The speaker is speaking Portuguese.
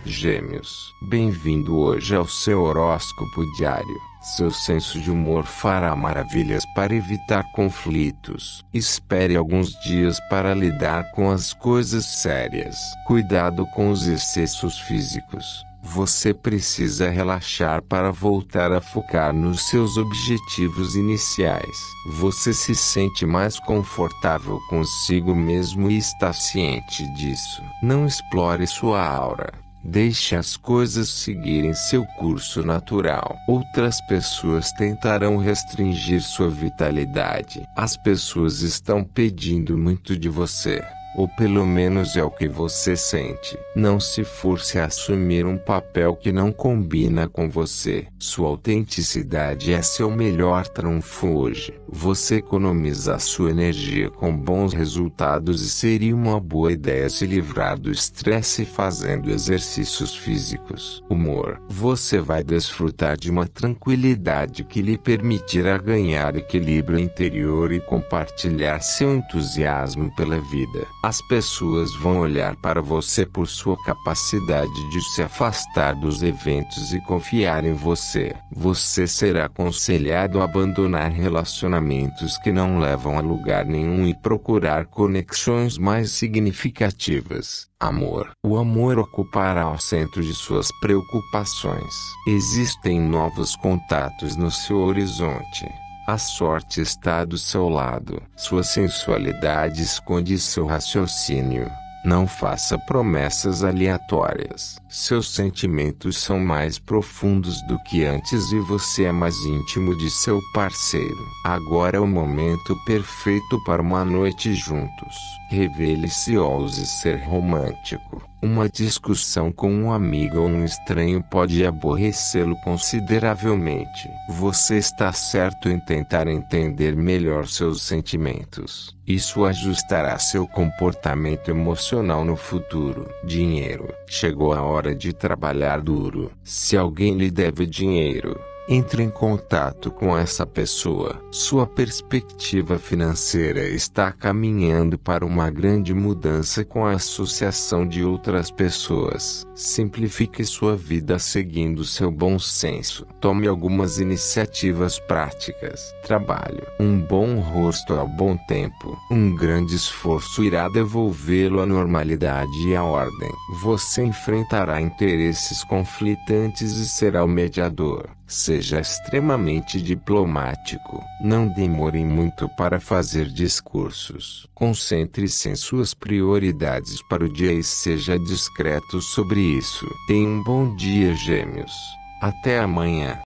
Gêmeos, bem-vindo hoje ao seu horóscopo diário. Seu senso de humor fará maravilhas para evitar conflitos. Espere alguns dias para lidar com as coisas sérias. Cuidado com os excessos físicos. Você precisa relaxar para voltar a focar nos seus objetivos iniciais. Você se sente mais confortável consigo mesmo e está ciente disso. Não explore sua aura. Deixe as coisas seguirem seu curso natural. Outras pessoas tentarão restringir sua vitalidade. As pessoas estão pedindo muito de você. Ou pelo menos é o que você sente. Não se force a assumir um papel que não combina com você. Sua autenticidade é seu melhor trunfo hoje. Você economiza sua energia com bons resultados e seria uma boa ideia se livrar do estresse fazendo exercícios físicos. Humor. Você vai desfrutar de uma tranquilidade que lhe permitirá ganhar equilíbrio interior e compartilhar seu entusiasmo pela vida. As pessoas vão olhar para você por sua capacidade de se afastar dos eventos e confiar em você. Você será aconselhado a abandonar relacionamentos que não levam a lugar nenhum e procurar conexões mais significativas. Amor. O amor ocupará o centro de suas preocupações. Existem novos contatos no seu horizonte. A sorte está do seu lado. Sua sensualidade esconde seu raciocínio. Não faça promessas aleatórias. Seus sentimentos são mais profundos do que antes e você é mais íntimo de seu parceiro. Agora é o momento perfeito para uma noite juntos. Revele-se e ouse ser romântico. Uma discussão com um amigo ou um estranho pode aborrecê-lo consideravelmente. Você está certo em tentar entender melhor seus sentimentos. Isso ajustará seu comportamento emocional no futuro. Dinheiro. Chegou a hora de trabalhar duro. Se alguém lhe deve dinheiro, entre em contato com essa pessoa. Sua perspectiva financeira está caminhando para uma grande mudança com a associação de outras pessoas. Simplifique sua vida seguindo seu bom senso. Tome algumas iniciativas práticas. Trabalho. Um bom rosto ao bom tempo. Um grande esforço irá devolvê-lo à normalidade e à ordem. Você enfrentará interesses conflitantes e será o mediador. Seja extremamente diplomático. Não demore muito para fazer discursos. Concentre-se em suas prioridades para o dia e seja discreto sobre isso. Tenha um bom dia, Gêmeos. Até amanhã.